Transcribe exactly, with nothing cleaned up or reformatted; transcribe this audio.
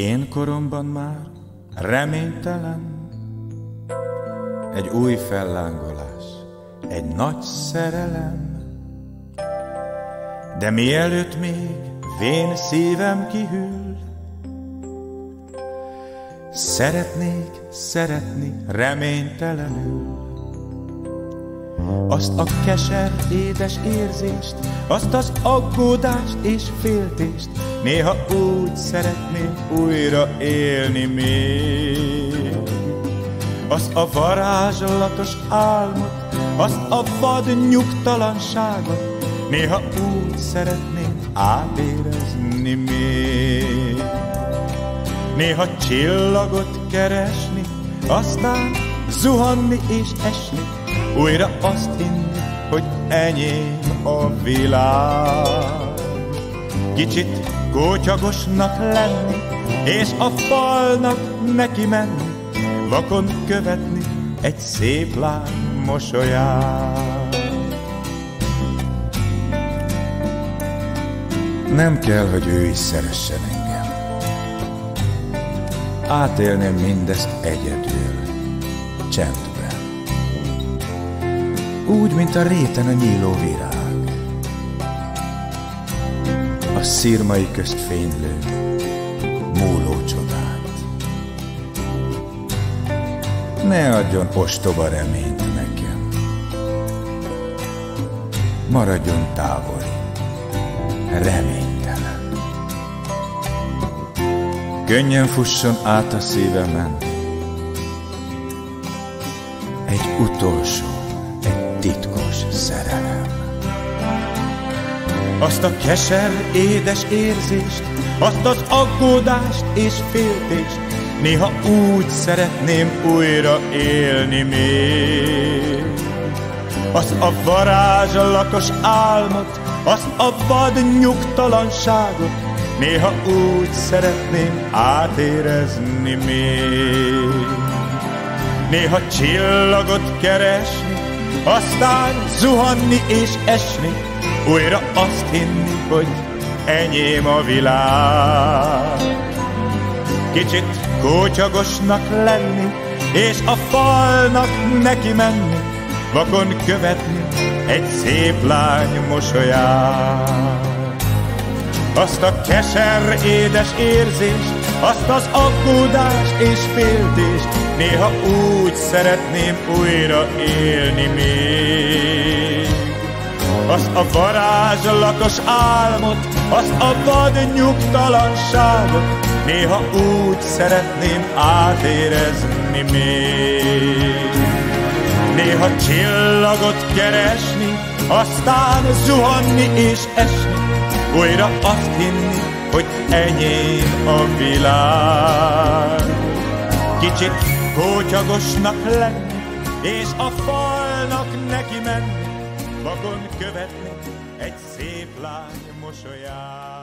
én koromban már reménytelen. Egy új fellángolás, egy nagy szerelem. De mielőtt még vén szívem kihűl, szeretnék szeretni reménytelenül. Azt a keser édes érzést, azt az aggódást és féltést, néha úgy szeretném újra élni még. Azt a varázslatos álmot, azt a vad nyugtalanságot, néha úgy szeretném átérezni még. Néha csillagot keresni, aztán zuhanni és esni, újra azt hinni, hogy enyém a világ. Kicsit kótyagosnak lenni, és a falnak neki menni, vakon követni egy szép lány mosolyát. Nem kell, hogy ő is szeressen engem. Átélném mindezt egyedül, csendben. Úgy, mint a réten a nyíló virág, a szirmai közt fénylő, múló csodát. Ne adjon ostoba reményt nekem, maradjon távoli, reménytelen. Könnyen fusson át a szívemen egy utolsó, egy titkos szerelem. Azt a keser édes érzést, azt az aggódást és féltést, néha úgy szeretném újra élni még. Azt a varázslatos álmot, azt a vad nyugtalanságot, néha úgy szeretném átérezni még. Néha csillagot keresni, aztán zuhanni és esni, újra azt hinni, hogy enyém a világ. Kicsit kótyagosnak lenni, és a falnak neki menni, vakon követni egy szép lány mosolyát. Azt a keser édes érzést, azt az aggódást és féltést, néha úgy szeretném újra élni még. Azt a varázslatos álmot, azt a vad nyugtalanságot, néha úgy szeretném átérezni még. Néha csillagot keresni, aztán zuhanni és esni, újra azt hinni, hogy enyém a világ. Kicsit kótyagosnak lenni, és a falnak neki menni, vakon követni egy szép lány mosolyát.